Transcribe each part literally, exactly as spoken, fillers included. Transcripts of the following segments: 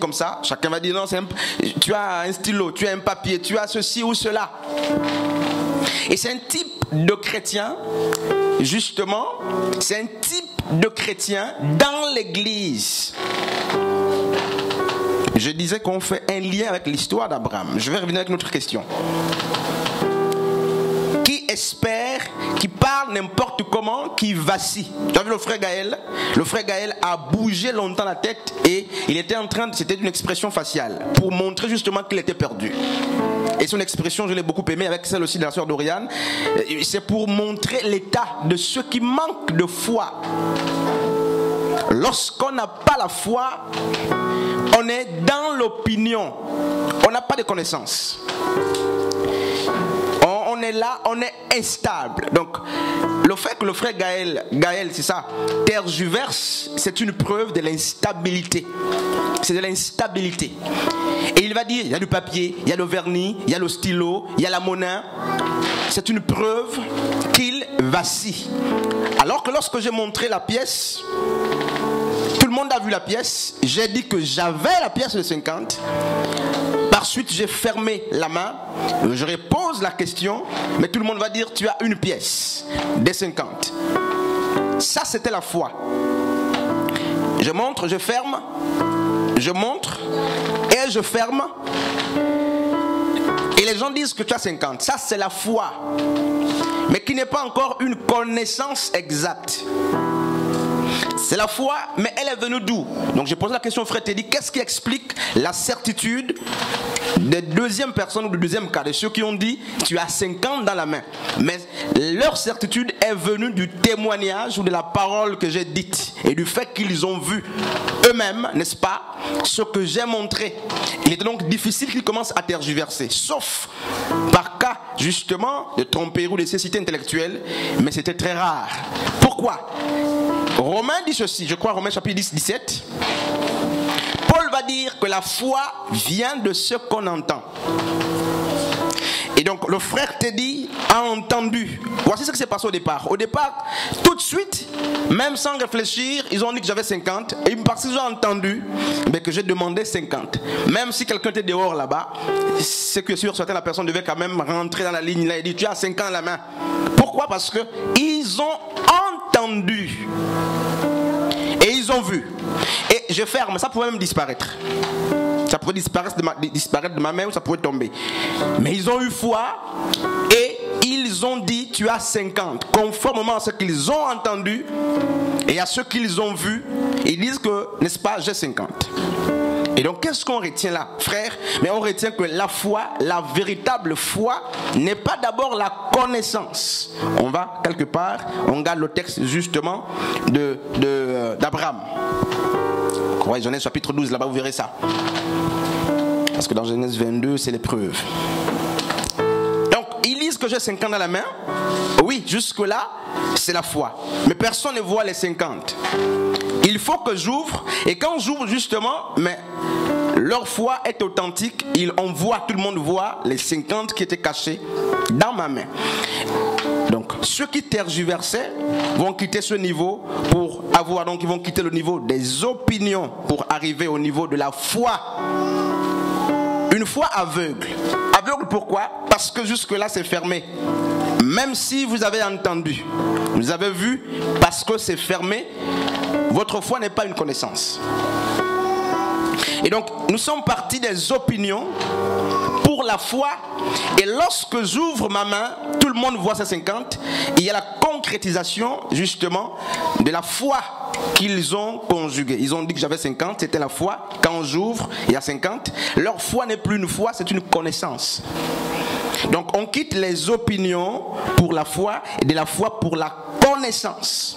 comme ça. Chacun va dire non, c'est un, tu as un stylo, tu as un papier, tu as ceci ou cela. Et c'est un type de chrétien, justement, c'est un type de chrétien dans l'église. Je disais qu'on fait un lien avec l'histoire d'Abraham. Je vais revenir avec notre question. Qui espère, qui parle n'importe comment, qui vacille. Tu as vu le frère Gaël? Le frère Gaël a bougé longtemps la tête et il était en train de... C'était une expression faciale pour montrer justement qu'il était perdu. Et son expression, je l'ai beaucoup aimée avec celle aussi de la sœur Doriane. C'est pour montrer l'état de ceux qui manquent de foi. Lorsqu'on n'a pas la foi, on est dans l'opinion. On n'a pas de connaissances. On, on est là, on est instable. Donc, le fait que le frère Gaël, Gaël, c'est ça, tergiverse, c'est une preuve de l'instabilité. C'est de l'instabilité. Et il va dire, il y a du papier, il y a le vernis, il y a le stylo, il y a la monnaie. C'est une preuve qu'il vacille. Alors que lorsque j'ai montré la pièce, tout le monde a vu la pièce. J'ai dit que j'avais la pièce de cinquante. Par suite, j'ai fermé la main. Je repose la question, mais tout le monde va dire, tu as une pièce des cinquante. Ça, c'était la foi. Je montre, je ferme. Je montre et je ferme. Et les gens disent que tu as cinquante. Ça, c'est la foi. Mais qui n'est pas encore une connaissance exacte. C'est la foi, mais elle est venue d'où? Donc j'ai posé la question au frère Teddy, qu'est-ce qui explique la certitude des deuxième personnes ou du deuxième cas, de ceux qui ont dit tu as cinquante dans la main? Mais leur certitude est venue du témoignage ou de la parole que j'ai dite et du fait qu'ils ont vu eux-mêmes, n'est-ce pas, ce que j'ai montré. Il était donc difficile qu'ils commencent à tergiverser, sauf par cas justement de tromperie ou de cécité intellectuelle, mais c'était très rare. Pourquoi? Romains dit ceci, je crois Romains chapitre dix, dix-sept. Paul va dire que la foi vient de ce qu'on entend. Et donc le frère Teddy a entendu. Voici ce qui s'est passé au départ. Au départ, tout de suite, même sans réfléchir, ils ont dit que j'avais cinquante. Et parce qu'ils ont entendu mais que j'ai demandé cinquante. Même si quelqu'un était dehors là-bas, c'est que sûr, certaines la personne devait quand même rentrer dans la ligne là et dire tu as cinquante à la main. Pourquoi? Parce que ils ont entendu. Et ils ont vu. Et je ferme, ça pouvait même disparaître. Ça pouvait disparaître de, ma, disparaître de ma main ou ça pouvait tomber. Mais ils ont eu foi et ils ont dit tu as cinquante. Conformément à ce qu'ils ont entendu et à ce qu'ils ont vu, ils disent que, n'est-ce pas, j'ai cinquante. Et donc qu'est-ce qu'on retient là, frère? Mais on retient que la foi, la véritable foi, n'est pas d'abord la connaissance. On va quelque part, on garde le texte justement de, de, d'Abraham. Ouais, Genèse chapitre douze, là-bas vous verrez ça. Parce que dans Genèse vingt-deux, c'est l'épreuve. Donc, ils disent que j'ai cinquante dans la main. Oui, jusque-là, c'est la foi. Mais personne ne voit les cinquante. Il faut que j'ouvre. Et quand j'ouvre justement, mais leur foi est authentique. Ils, on voit, tout le monde voit les cinquante qui étaient cachés dans ma main. Donc, ceux qui tergiversaient vont quitter ce niveau pour avoir, donc ils vont quitter le niveau des opinions pour arriver au niveau de la foi. Une foi aveugle. Aveugle pourquoi? Parce que jusque-là c'est fermé. Même si vous avez entendu, vous avez vu, parce que c'est fermé, votre foi n'est pas une connaissance. Et donc, nous sommes partis des opinions pour la foi. Et lorsque j'ouvre ma main, tout le monde voit ces cinquante. Il y a la concrétisation, justement, de la foi qu'ils ont conjuguée. Ils ont dit que j'avais cinquante, c'était la foi. Quand j'ouvre, il y a cinquante. Leur foi n'est plus une foi, c'est une connaissance. Donc, on quitte les opinions pour la foi et de la foi pour la connaissance.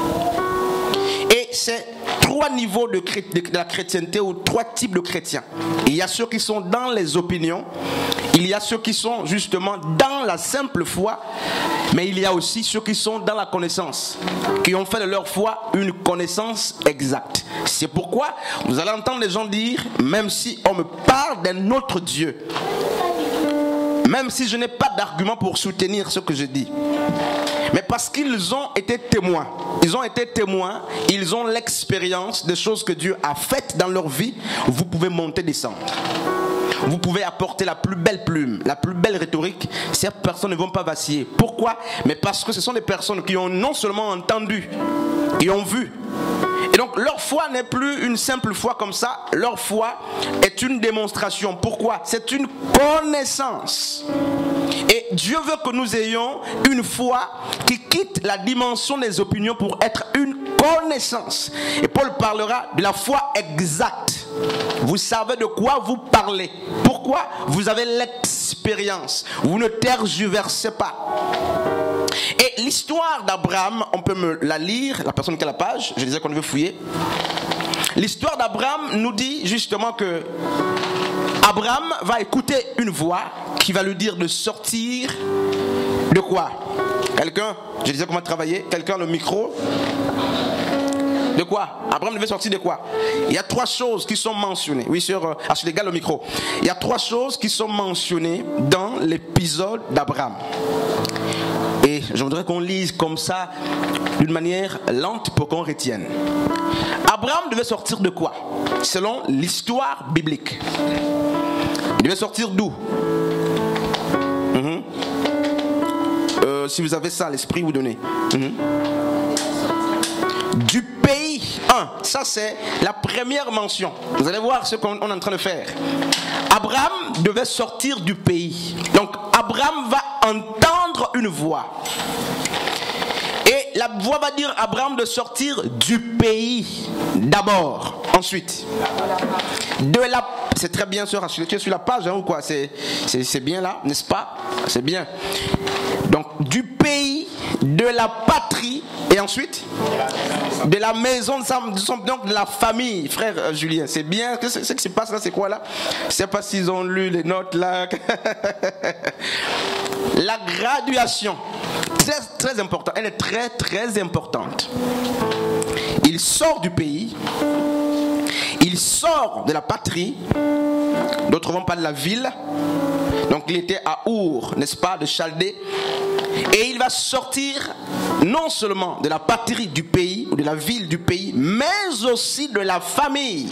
Et c'est trois niveaux de, de la chrétienté ou trois types de chrétiens. Il y a ceux qui sont dans les opinions, il y a ceux qui sont justement dans la simple foi, mais il y a aussi ceux qui sont dans la connaissance, qui ont fait de leur foi une connaissance exacte. C'est pourquoi vous allez entendre les gens dire, même si on me parle d'un autre Dieu, même si je n'ai pas d'argument pour soutenir ce que je dis, mais parce qu'ils ont été témoins. Ils ont été témoins, ils ont l'expérience des choses que Dieu a faites dans leur vie. Vous pouvez monter, descendre. Vous pouvez apporter la plus belle plume, la plus belle rhétorique. Ces personnes ne vont pas vaciller. Pourquoi? Mais parce que ce sont des personnes qui ont non seulement entendu, qui ont vu. Et donc leur foi n'est plus une simple foi comme ça. Leur foi est une démonstration. Pourquoi? C'est une connaissance. Et Dieu veut que nous ayons une foi qui quitte la dimension des opinions pour être une connaissance. Et Paul parlera de la foi exacte. Vous savez de quoi vous parlez. Pourquoi? Vous avez l'expérience. Vous ne tergiversez pas. Et l'histoire d'Abraham, on peut me la lire, la personne qui a la page, je disais qu'on veut fouiller. L'histoire d'Abraham nous dit justement que Abraham va écouter une voix qui va lui dire de sortir de quoi? Quelqu'un, je disais comment travailler, quelqu'un le micro. De quoi? Abraham devait sortir de quoi? Il y a trois choses qui sont mentionnées. Oui, sur Assulégal le micro. Il y a trois choses qui sont mentionnées dans l'épisode d'Abraham. Et je voudrais qu'on lise comme ça, d'une manière lente pour qu'on retienne. Abraham devait sortir de quoi? Selon l'histoire biblique. Il devait sortir d'où? mm-hmm. euh, Si vous avez ça à l'esprit, vous donnez. Mm-hmm. Du pays. Un, ça c'est la première mention. Vous allez voir ce qu'on est en train de faire. Abraham devait sortir du pays. Donc Abraham va entendre une voix. Et la voix va dire à Abraham de sortir du pays d'abord. Ensuite, de la... C'est très bien sûr, tu es sur la page hein, ou quoi? C'est bien là, n'est-ce pas? C'est bien. Donc du pays, de la patrie, et ensuite de la maison de sa, donc de la famille, frère Julien. C'est bien. Ce qui se passe là, c'est quoi là? Je ne sais pas s'ils ont lu les notes là. La graduation, très, très important. Elle est très très importante. Il sort du pays. Il sort de la patrie. D'autres vont parler de la ville. Donc il était à Our, n'est-ce pas, de Chaldée. Et il va sortir non seulement de la patrie du pays, ou de la ville du pays, mais aussi de la famille.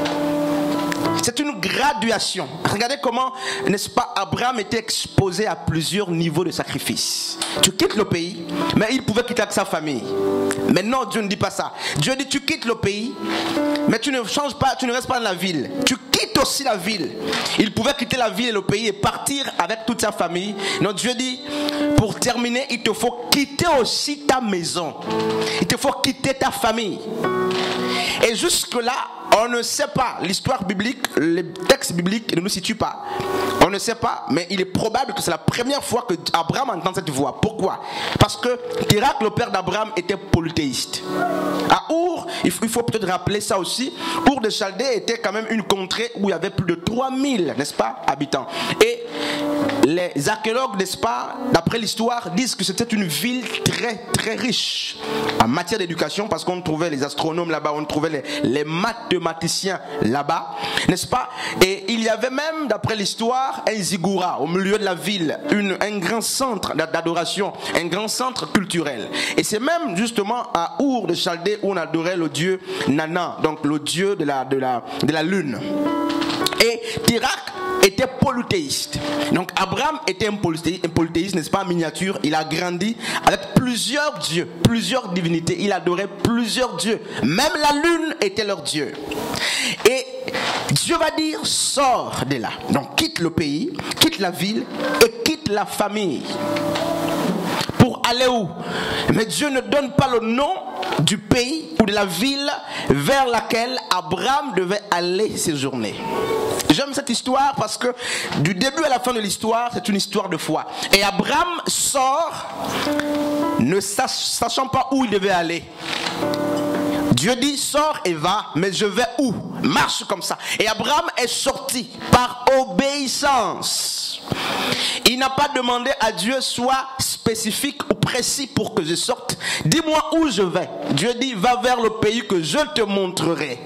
C'est une graduation. Regardez comment, n'est-ce pas, Abraham était exposé à plusieurs niveaux de sacrifice. Tu quittes le pays, mais il pouvait quitter avec sa famille. Mais non, Dieu ne dit pas ça. Dieu dit tu quittes le pays, mais tu ne changes pas, tu ne restes pas dans la ville. Tu quittes aussi la ville. Il pouvait quitter la ville et le pays et partir avec toute sa famille. Non, Dieu dit, pour terminer, il te faut quitter aussi ta maison. Il te faut quitter ta famille. Et jusque-là, on ne sait pas, l'histoire biblique, les textes bibliques ne nous situent pas. On ne sait pas, mais il est probable que c'est la première fois que Abraham entend cette voix. Pourquoi? Parce que Térak, le père d'Abraham, était polythéiste. À Our, il faut peut-être rappeler ça aussi, Our de Chaldée était quand même une contrée où il y avait plus de trois mille, n'est-ce pas, habitants. Et les archéologues, n'est-ce pas, d'après l'histoire, disent que c'était une ville très très riche en matière d'éducation, parce qu'on trouvait les astronomes là-bas, on trouvait les, les mathématiciens là-bas, n'est-ce pas? Et il y avait même, d'après l'histoire, un ziggoura au milieu de la ville, une, un grand centre d'adoration, un grand centre culturel. Et c'est même justement à Our de Chaldée où on adorait le dieu Nana, donc le dieu de la, de la, de la lune. Et Térak était polythéiste. Donc Abraham était un polythéiste, un polythéiste, n'est-ce pas, en miniature. Il a grandi avec plusieurs dieux, plusieurs divinités. Il adorait plusieurs dieux. Même la lune était leur dieu. Et Dieu va dire, sors de là. Donc quitte le pays, quitte la ville et quitte la famille. Pour aller où? Mais Dieu ne donne pas le nom du pays ou de la ville vers laquelle Abraham devait aller séjourner. J'aime cette histoire parce que du début à la fin de l'histoire, c'est une histoire de foi. Et Abraham sort ne sachant pas où il devait aller. Dieu dit, sors et va, mais je vais où? Marche comme ça. Et Abraham est sorti par obéissance. Il n'a pas demandé à Dieu, sois spécifique ou précis pour que je sorte. Dis-moi où je vais. Dieu dit, va vers le pays que je te montrerai.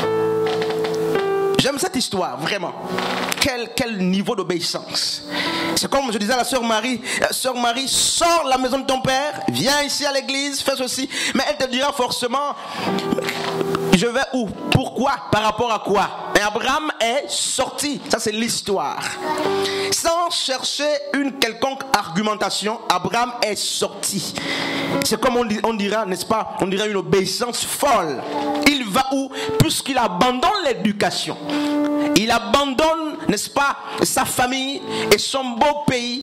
J'aime cette histoire, vraiment. Quel, quel niveau d'obéissance. C'est comme je disais à la sœur Marie, sœur Marie, sors de la maison de ton père, viens ici à l'église, fais ceci. Mais elle te dira forcément, je vais où? Pourquoi? Par rapport à quoi? Et Abraham est sorti. Ça, c'est l'histoire. Sans chercher une quelconque argumentation, Abraham est sorti. C'est comme on, dit, on dira, n'est-ce pas? On dirait une obéissance folle. Il va où? Puisqu'il abandonne l'éducation. Il abandonne, n'est-ce pas, sa famille et son beau pays